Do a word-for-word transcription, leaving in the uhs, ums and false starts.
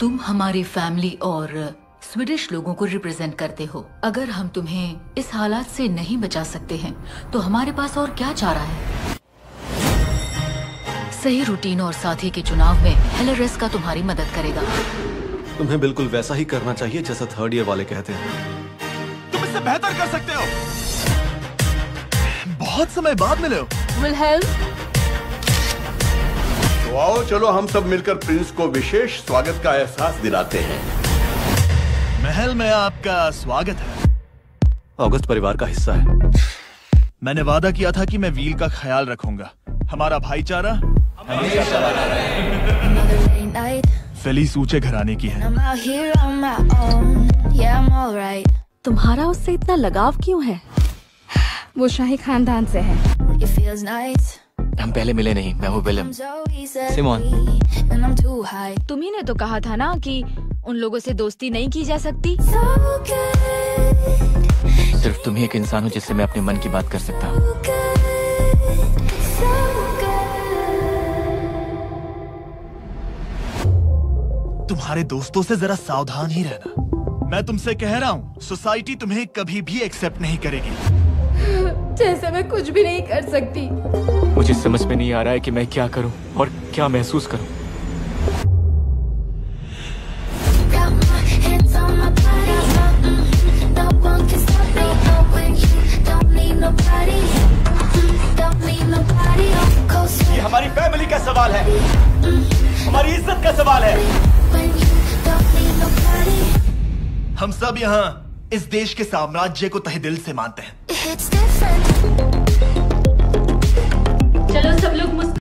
तुम हमारी फैमिली और स्वीडिश लोगों को रिप्रेजेंट करते हो। अगर हम तुम्हें इस हालात से नहीं बचा सकते हैं तो हमारे पास और क्या चारा है। सही रूटीन और साथी के चुनाव में हेलरेस का तुम्हारी मदद करेगा। तुम्हें बिल्कुल वैसा ही करना चाहिए जैसा थर्ड ईयर वाले कहते हैं। तुम इससे बेहतर कर सकते हो। बहुत समय बाद मिले हो। Will help? तो आओ चलो हम सब मिलकर प्रिंस को विशेष स्वागत का एहसास दिलाते हैं। महल में आपका स्वागत है। ऑगस्ट परिवार का हिस्सा है। मैंने वादा किया था कि मैं व्हील का ख्याल रखूंगा। हमारा भाईचारा हमेशा बना रहे। फेलिस ऊंचे घराने की है। तुम्हारा उससे इतना लगाव क्यों है? वो शाही खानदान से है। हम पहले मिले नहीं। मैं हूँ विलियम सिमोन। तुम्ही ने तो कहा था ना कि उन लोगों से दोस्ती नहीं की जा सकती। सिर्फ तुम ही एक इंसान हो जिससे मैं अपने मन की बात कर सकता हूँ। तुम्हारे दोस्तों से जरा सावधान ही रहना। मैं तुमसे कह रहा हूँ, सोसाइटी तुम्हें कभी भी एक्सेप्ट नहीं करेगी। जैसे मैं कुछ भी नहीं कर सकती। मुझे समझ में नहीं आ रहा है कि मैं क्या करूं और क्या महसूस करूं। ये हमारी फैमिली का सवाल है, हमारी इज्जत का सवाल है। हम सब यहाँ इस देश के साम्राज्य को तहे दिल से मानते हैं। चलो सब लोग